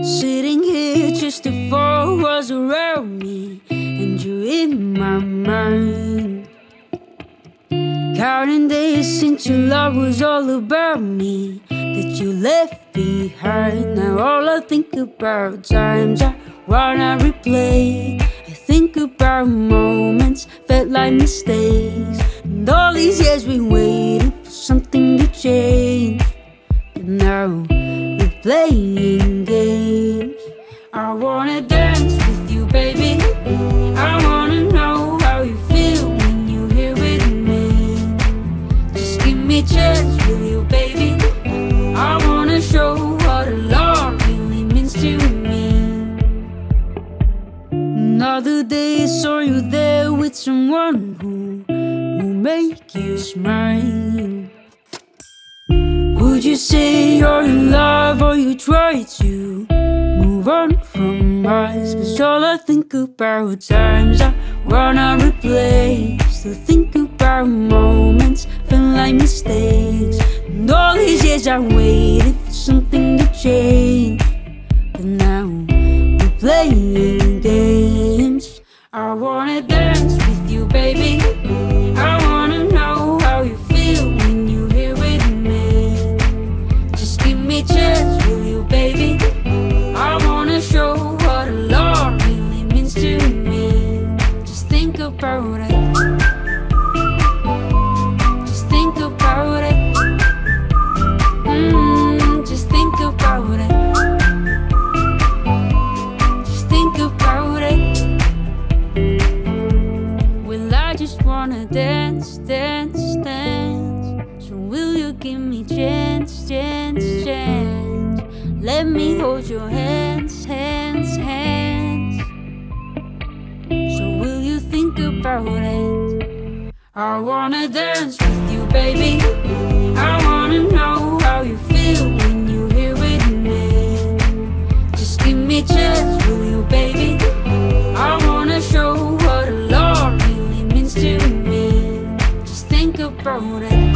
Sitting here just the four walls around me, and you're in my mind. Counting days since your love was all about me, that you left behind. Now all I think about times I wanna replay. I think about moments felt like mistakes, and all these years we waited for something to change. But now we're playing games. I wanna dance with you, baby. I wanna know how you feel when you're here with me. Just give me a chance with you, baby. I wanna show what love really means to me. Another day I saw you there with someone who make you smile. Would you say you're in love, or you try to move on from us? Cause all I think about times I wanna replay. Still think about moments felt like mistakes, and all these years I waited for something to change. But now we're playing games. I wanna dance with you, baby. I wanna know how you feel when you're here with me. Just give me a chance, will you, baby? I wanna show what love really means to me. Just think about it. Just think about it. Just think about it. Just think about it. Well, I just wanna dance, dance, dance. So will you give me chance, chance, chance? Let me hold your hands, hands, hands. So will you think about it? I wanna dance with you, baby. I wanna know how you feel when you're here with me. Just give me a chance, will you, baby? I wanna show what love really means to me. Just think about it.